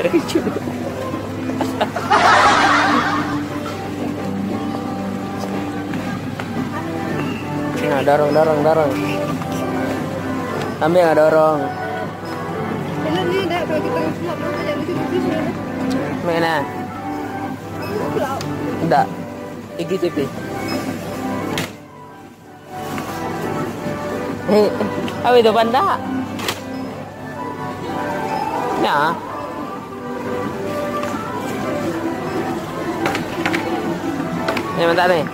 Nah, dorong. Ambil nggak dorong? Mana? Enggak. IGTV. Apa itu panda? Ya. Ini mantap nih.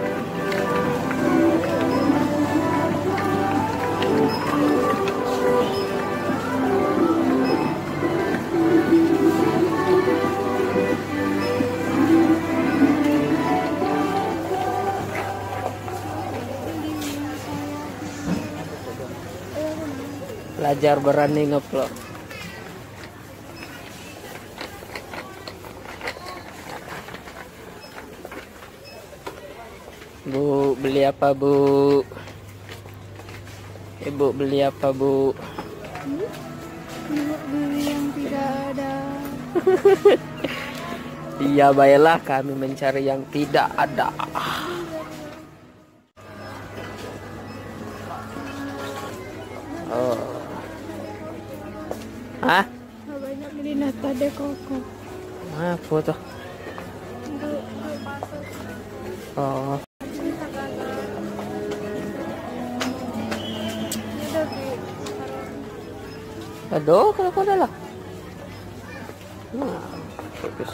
Belajar berani ngevlog. Bu, beli apa, Bu? Ibu beli apa, Bu? Beli yang tidak ada. Iya, baiklah, kami mencari yang tidak ada. Oh. Hah? Banyak beli nata de coco. Apa tuh? Oh. Aduh, kalau kau dah lah. Bagus.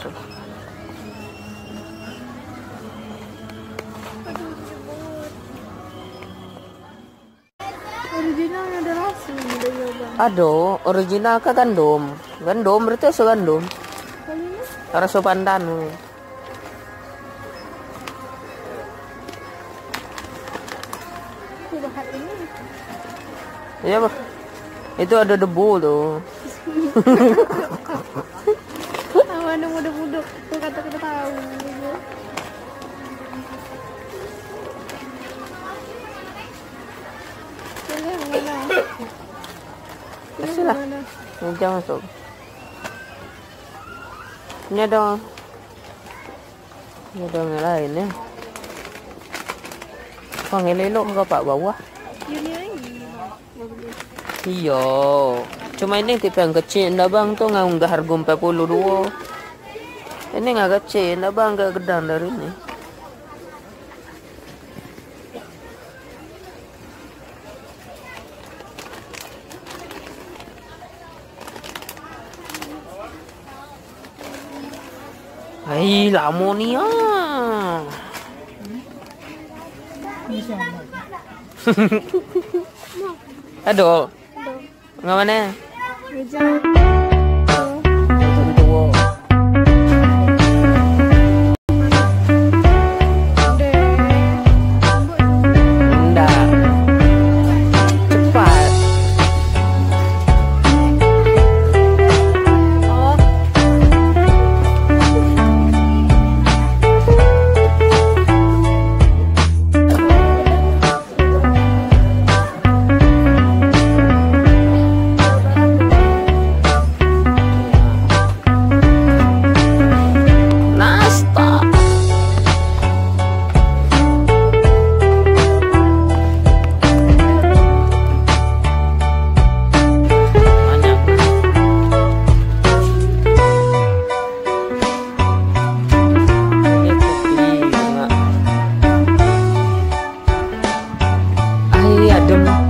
Originalnya ada rasa udah nyoba. Aduh, original ke gandum. Gandum berarti rasa gandum. Kalinya Rasa pandan. bahan ini. Iya, Pak. Itu ada debu tuh. Mana muda-muda tuh kata kita tahu. Ini mana? Kasihlah. Jangan masuk. Ini dong. Ini dong yang lain ya. Pangelelo ke Pak bawah. Ini lagi. Iya. Cuma ini tipe yang kecil, ndak bang tuh nggak harga 42. Ini nggak kecil, ndak bang nggak gedang dari ini. Hai, lamonia. Aduh. Nggak mana? Adem.